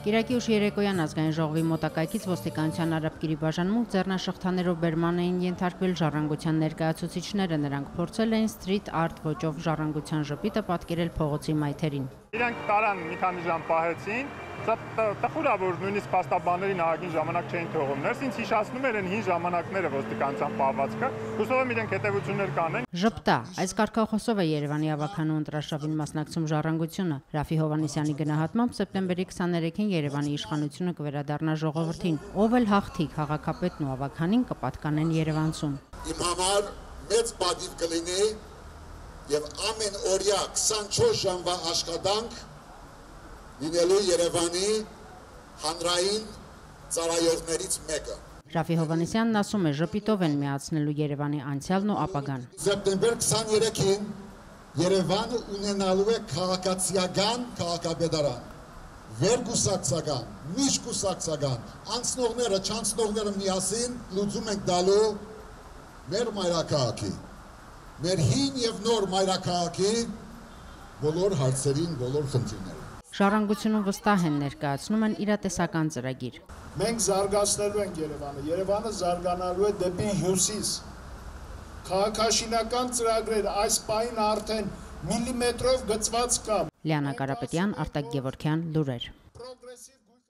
Կիրակի ուշ երեկոյան ազգային ժողովի մոտակայքից ոստիկանության արաբկիրի բաժանմունք ձեռնաշղթաներով բերման էին ենթարկվել ժառանգության ներկայացուցիչները, նրանք փորձել էին street art ոճով ժառանգության ժպիտը պատկերել փողոցի մայթերին։ Իրանք տարան մի քանի ժամ պահեցին, տխուր է, որ նույնիսկ փաստաբաններին ահագին ժամանակ չէին թողում։ Ներս ինձ հիշացնում են հին ժամանակները ոստիկանության պահվածքը, հուսով եմ իրենք հետևություններ կանեն։ Ժպտա, այս կարգախոսով է Երևանի ավականու ընտրաշավին մասնակցում ժառանգությունը։ Ռաֆի Հովհաննիսյանի գնահատմամբ սեպտեմբերի 23-ին Երևանի իշխանությունը կվերադառնա ժողովրդին, ով էլ հաղթի քաղաքապետն ու ավականին կպատկանեն երևանցուն։ Իմ համար մեծ պատիվ կլինի եւ ամեն օրյա 24 ժամվա աշխատանք լինելու Երևանի հանրային ծառայողներից մեկը։ Ռաֆի Հովհաննիսյանն ասում է, ժպիտով են միացնելու Երևանի անցյալն ու ապագան։ Սեպտեմբեր 23-ին Երևանը ունենալու է քաղաքացիական քաղաքապետարան, վերգուսակցական, միջգուսակցական, անցնողները, չանցնողները միասին լուծում ենք տալու մեր մայրաքաղաքի, մեր հին եւ նոր մայրաքաղաքի բոլոր հարցերին, բոլոր խնդիրներին։ Ժառանգությունում վստահ են ներկայացնում են իրատեսական ծրագիր։ Մենք զարգացնելու ենք Երևանը, Երևանը զարգանալու է դեպի հյուսիս։ Քաղաքաշինական ծրագրեր այս պահին արդեն միլիմետրով գծված կա։ Լիանա Կարապետյան, Արտակ Գևորգյան, լուրեր։